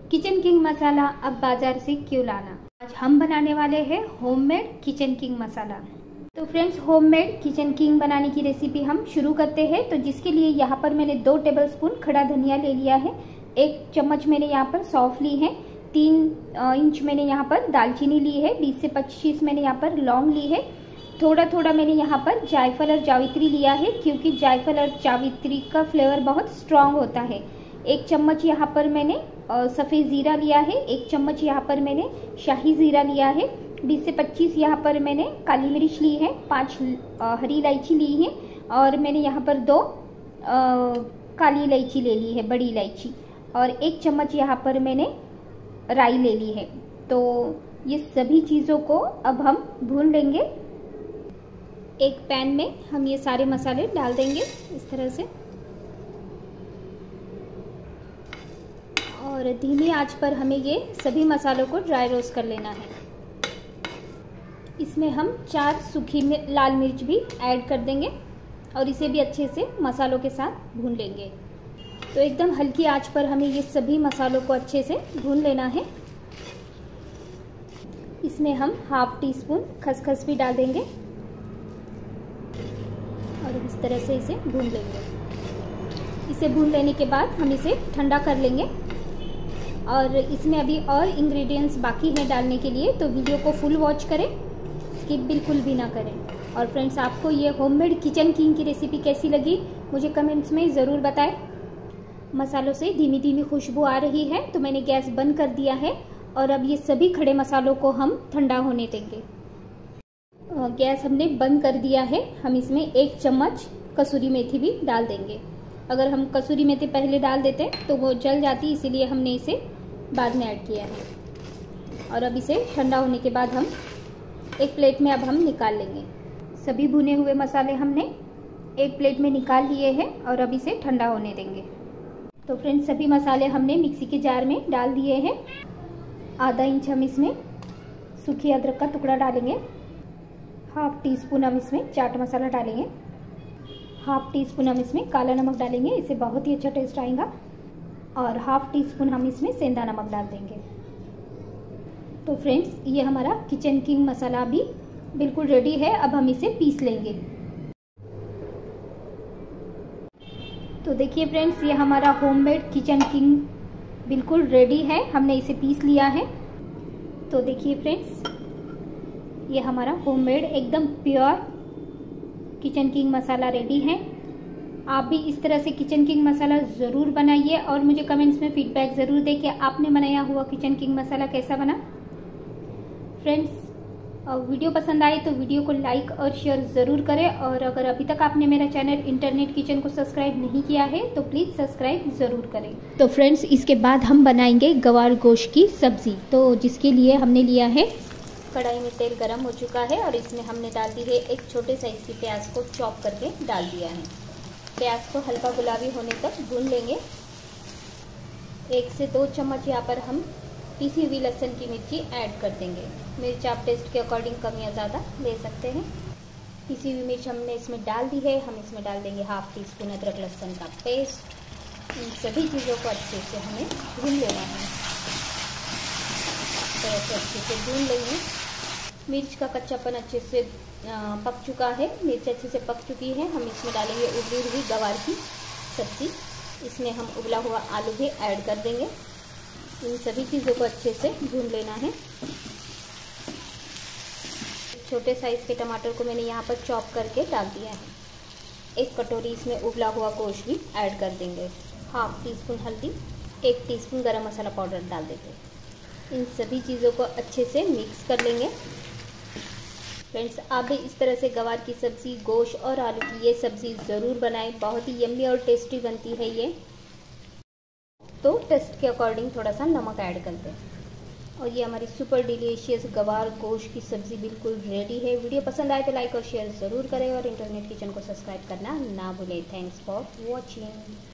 Kitchen king मसाला अब बाजार से क्यों लाना। आज हम बनाने वाले हैं होममेड किचन किंग मसाला। तो फ्रेंड्स, होममेड किचन किंग बनाने की रेसिपी हम शुरू करते हैं। तो जिसके लिए यहाँ पर मैंने 2 टेबलस्पून खड़ा धनिया ले लिया है, 1 चम्मच मैंने यहाँ पर सौंफ ली है, 3 इंच मैंने यहाँ पर दालचीनी ली है, 20 से 25 मैंने यहाँ पर लौंग ली है, थोड़ा थोड़ा मैंने यहाँ पर जायफल और जावित्री लिया है, क्योंकि जायफल और जावित्री का फ्लेवर बहुत स्ट्रांग होता है। 1 चम्मच यहाँ पर मैंने सफ़ेद ज़ीरा लिया है, 1 चम्मच यहाँ पर मैंने शाही ज़ीरा लिया है, 20 से 25 यहाँ पर मैंने काली मिर्च ली है, 5 हरी इलायची ली है और मैंने यहाँ पर 2 काली इलायची ले ली है, बड़ी इलायची, और 1 चम्मच यहाँ पर मैंने राई ले ली है। तो ये सभी चीज़ों को अब हम भून लेंगे। एक पैन में हम ये सारे मसाले डाल देंगे इस तरह से, और धीमी आंच पर हमें ये सभी मसालों को ड्राई रोस्ट कर लेना है। इसमें हम 4 सूखी लाल मिर्च भी ऐड कर देंगे और इसे भी अच्छे से मसालों के साथ भून लेंगे। तो एकदम हल्की आंच पर हमें ये सभी मसालों को अच्छे से भून लेना है। इसमें हम 1/2 टीस्पून खसखस भी डाल देंगे और इस तरह से इसे भून लेंगे। इसे भून लेने के बाद हम इसे ठंडा कर लेंगे, और इसमें अभी और इंग्रेडिएंट्स बाकी हैं डालने के लिए, तो वीडियो को फुल वॉच करें, स्किप बिल्कुल भी ना करें। और फ्रेंड्स, आपको ये होममेड किचन किंग की रेसिपी कैसी लगी मुझे कमेंट्स में ज़रूर बताएं। मसालों से धीमी धीमी खुशबू आ रही है, तो मैंने गैस बंद कर दिया है और अब ये सभी खड़े मसालों को हम ठंडा होने देंगे। गैस हमने बंद कर दिया है। हम इसमें 1 चम्मच कसूरी मेथी भी डाल देंगे। अगर हम कसूरी मेथी पहले डाल देते तो वो जल जाती, इसीलिए हमने इसे बाद में ऐड किया है। और अब इसे ठंडा होने के बाद हम एक प्लेट में अब हम निकाल लेंगे। सभी भुने हुए मसाले हमने एक प्लेट में निकाल लिए हैं और अब इसे ठंडा होने देंगे। तो फ्रेंड्स, सभी मसाले हमने मिक्सी के जार में डाल दिए हैं। आधा इंच हम इसमें सूखी अदरक का टुकड़ा डालेंगे, 1/2 टीस्पून हम इसमें चाट मसाला डालेंगे, 1/2 टीस्पून हम इसमें काला नमक डालेंगे, इससे बहुत ही अच्छा टेस्ट आएगा, और 1/2 टीस्पून हम इसमें सेंधा नमक डाल देंगे। तो फ्रेंड्स, ये हमारा किचन किंग मसाला भी बिल्कुल रेडी है। अब हम इसे पीस लेंगे। तो देखिए फ्रेंड्स, ये हमारा होममेड किचन किंग बिल्कुल रेडी है, हमने इसे पीस लिया है। तो देखिए फ्रेंड्स, ये हमारा होममेड एकदम प्योर किचन किंग मसाला रेडी है। आप भी इस तरह से किचन किंग मसाला ज़रूर बनाइए और मुझे कमेंट्स में फीडबैक ज़रूर दें कि आपने बनाया हुआ किचन किंग मसाला कैसा बना। फ्रेंड्स, वीडियो पसंद आए तो वीडियो को लाइक और शेयर ज़रूर करें, और अगर अभी तक आपने मेरा चैनल इंटरनेट किचन को सब्सक्राइब नहीं किया है तो प्लीज़ सब्सक्राइब ज़रूर करें। तो फ्रेंड्स, इसके बाद हम बनाएंगे गवार गोश्त की सब्ज़ी। तो जिसके लिए हमने लिया है, कढ़ाई में तेल गरम हो चुका है और इसमें हमने डाल दी है एक छोटे साइज़ की प्याज को चॉप करके डाल दिया है। प्याज को हल्का गुलाबी होने तक भून लेंगे। 1 से 2 चम्मच यहाँ पर हम पीसी हुई लहसुन की मिर्ची ऐड कर देंगे। मिर्च आप टेस्ट के अकॉर्डिंग कम या ज़्यादा ले सकते हैं। पीसी हुई मिर्च हमने इसमें डाल दी है। हम इसमें डाल देंगे 1/2 टीस्पून अदरक लहसुन का पेस्ट। इन सभी चीज़ों को अच्छे से हमें भून लेना है। तो ऐसे अच्छे से भून लेंगे। मिर्च का कच्चापन अच्छे से पक चुका है, मिर्च अच्छे से पक चुकी है। हम इसमें डालेंगे उबली हुई गवार की सब्ज़ी। इसमें हम उबला हुआ आलू भी ऐड कर देंगे। इन सभी चीज़ों को अच्छे से भून लेना है। छोटे साइज़ के टमाटर को मैंने यहाँ पर चॉप करके डाल दिया है। 1 कटोरी इसमें उबला हुआ गोश्त भी ऐड कर देंगे। 1/2 टीस्पून हल्दी, 1 टीस्पून गरम मसाला पाउडर डाल देंगे। इन सभी चीज़ों को अच्छे से मिक्स कर लेंगे। फ्रेंड्स, आप भी इस तरह से गवार की सब्ज़ी, गोश्त और आलू की ये सब्ज़ी ज़रूर बनाएं। बहुत ही यम्मी और टेस्टी बनती है ये। तो टेस्ट के अकॉर्डिंग थोड़ा सा नमक ऐड कर दें। और ये हमारी सुपर डिलीशियस गवार गोश्त की सब्ज़ी बिल्कुल रेडी है। वीडियो पसंद आए तो लाइक और शेयर ज़रूर करें और इंटरनेट किचन को सब्सक्राइब करना ना भूलें। Thanks for watching.